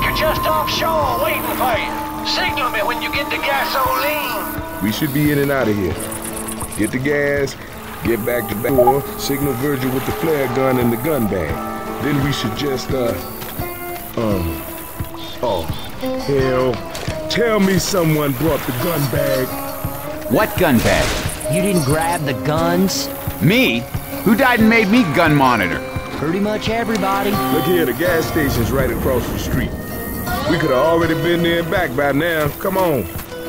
are just offshore waiting for you. Signal me when you get the gasoline. We should be in and out of here. Get the gas, get back to back door, signal Virgil with the flare gun and the gun bag. Then we should just, oh, hell. Tell me someone brought the gun bag. What gun bag? You didn't grab the guns? Me? Who died and made me gun monitor? Pretty much everybody. Look here, the gas station's right across the street. We could have already been there and back by now. Come on.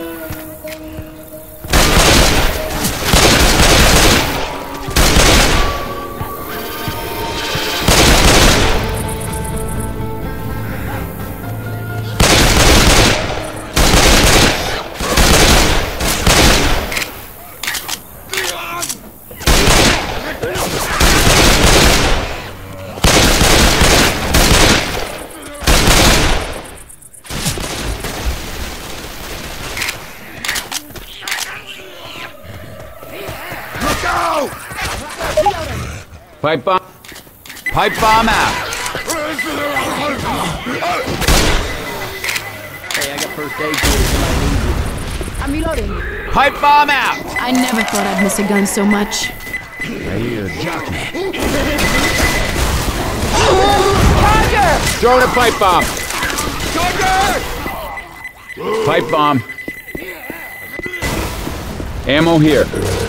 Pipe bomb. Pipe bomb out. Hey, I got first aid kit. I'm reloading. Pipe bomb out. I never thought I'd miss a gun so much. I hear a jockey. Throwing a pipe bomb. Pipe bomb. Ammo here.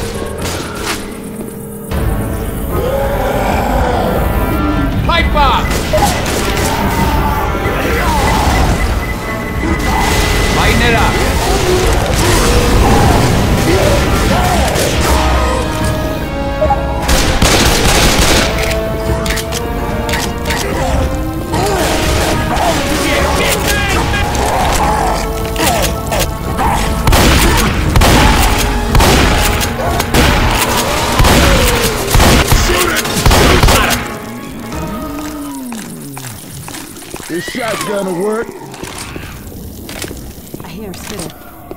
Pipe bomb! Lighten it up. This shotgun will work. I hear a spitter.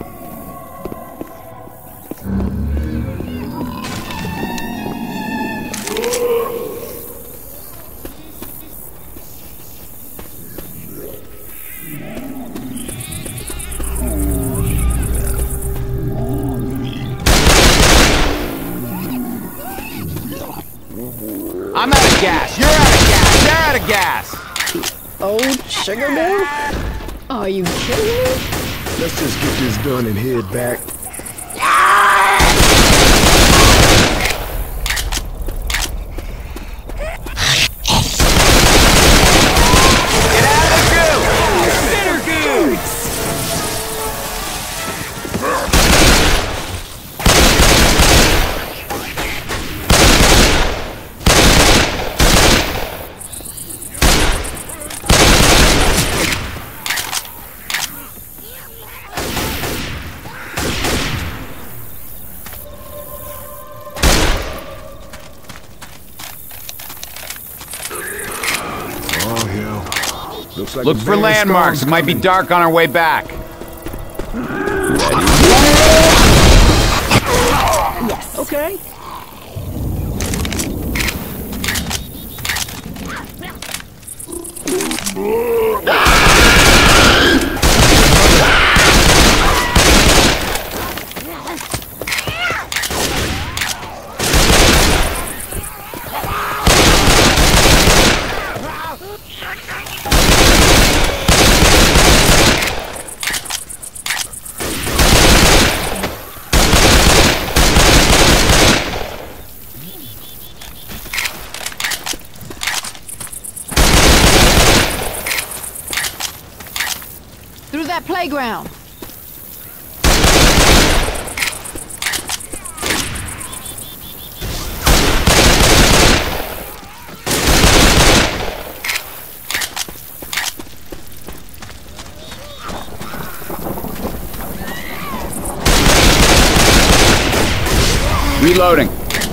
I'm out of gas. You're out of gas. They're out of gas. Old sugar bill? Are you kidding me? Let's just get this done and head back. Get out of the goo! Spitter goo! Like Look for landmarks. It might be dark on our way back. Yes. Okay. Through that playground. Reloading.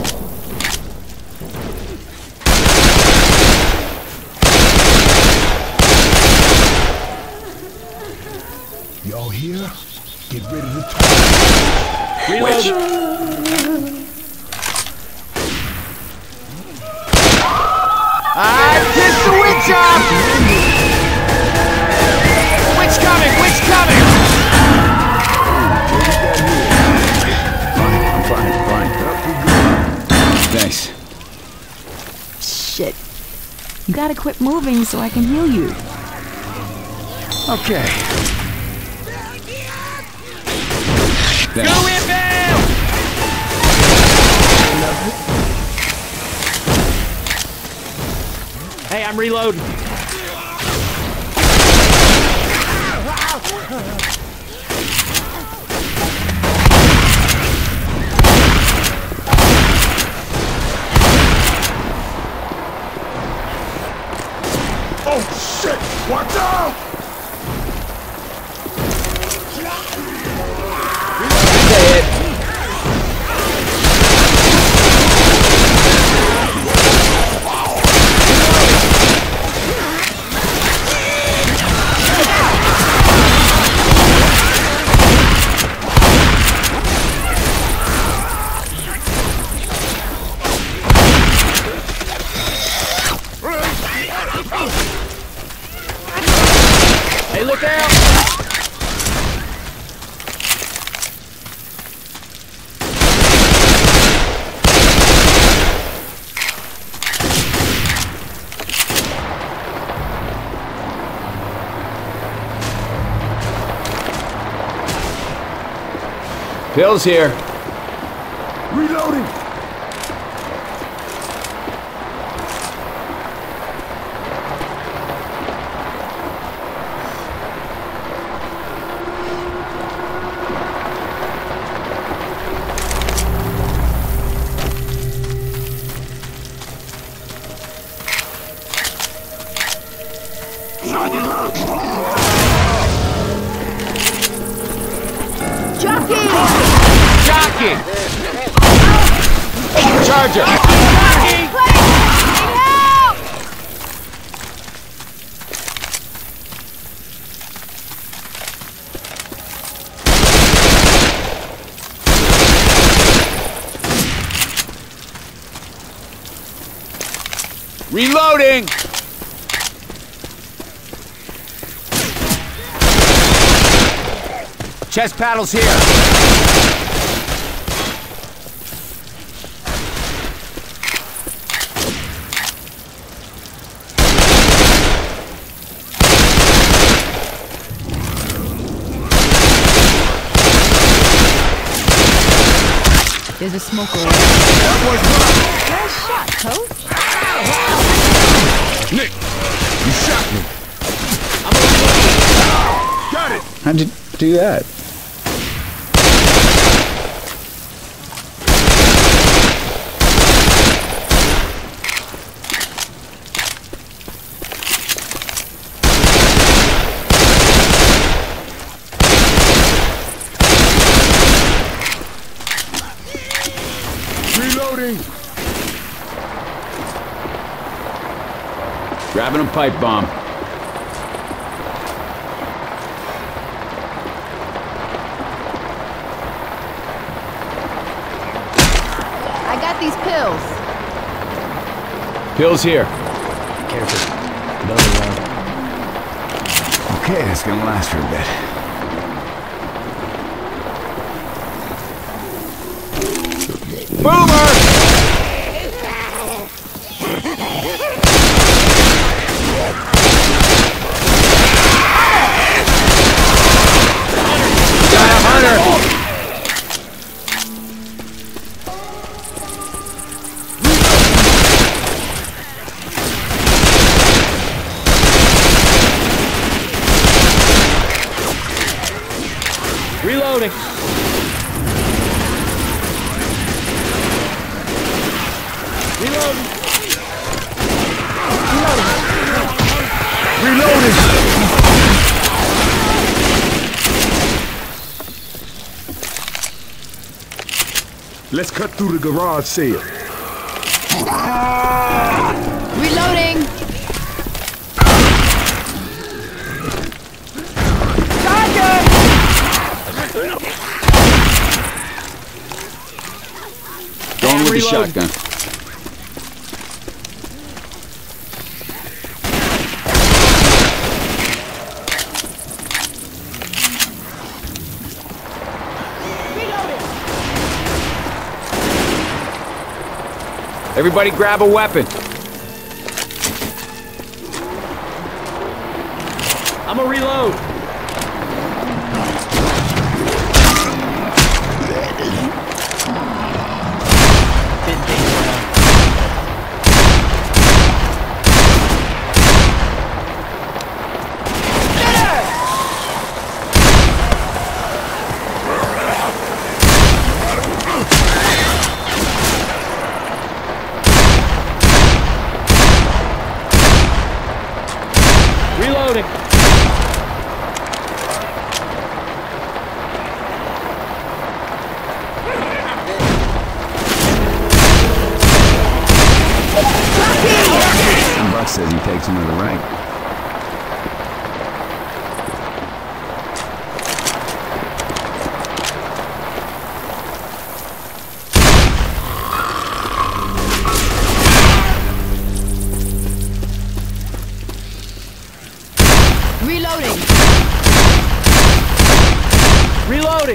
Y'all here? Get ready to talk. Reload. I kissed the witch off! gotta quit moving so I can heal you. Okay. Go inbound! Hey, I'm reloading. Oh shit! Watch out! Hey, look out! Pills here. Reloading! Jockey! Jockey! Charger! Help! Reloading! Chest paddles here. There's a smoker. Nice shot, Coach. Nick! You shot me! Got it! How'd you do that? Reloading! Grabbing a pipe bomb. I got these pills. Pills here. Careful. Another round. Okay, that's gonna last for a bit. Boomer! Got a hunter! Reloading. Reloading! Let's cut through the garage sale. Reloading. Going with the Reload. shotgun. Everybody grab a weapon. I'ma reload. Spin things around. Reloading. Buck says he takes him to the rank. Reloading. Reloading.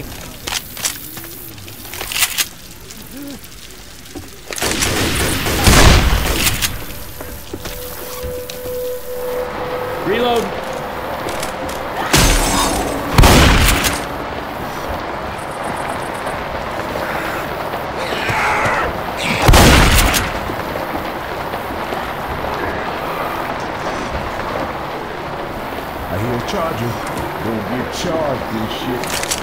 Reload. I hear a charger. Gonna get charged and shit.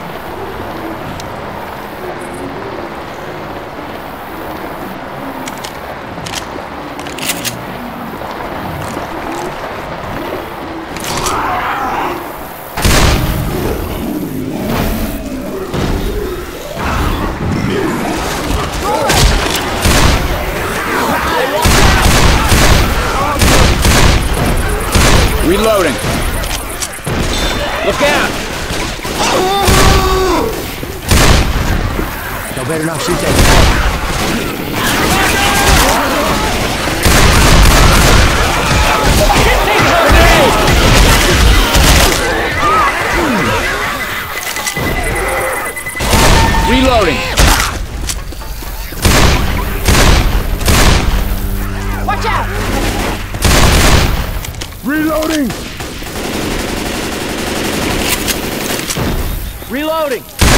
Reloading. Look out! Y'all better not shoot that. Reloading. Watch out! Reloading! Reloading.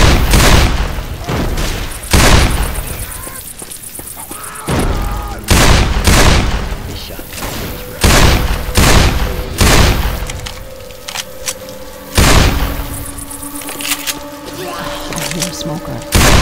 This shot. You're a smoker.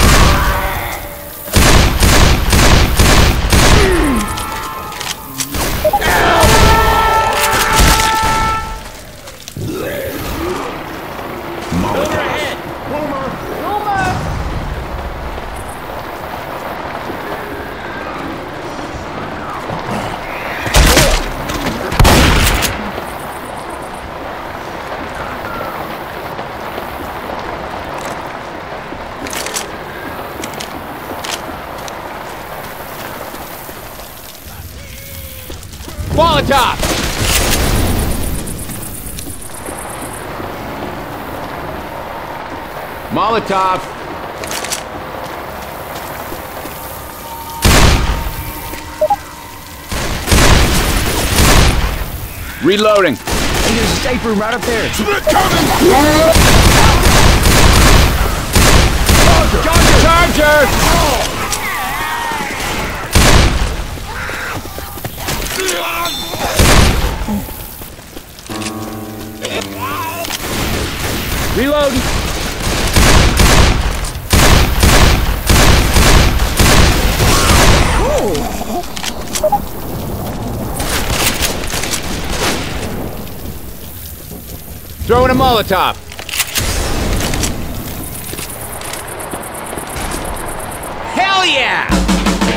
Molotov! Molotov! Reloading! Hey, there's a safe room right up there. Charger! Reload. Throwing a Molotov! Hell yeah!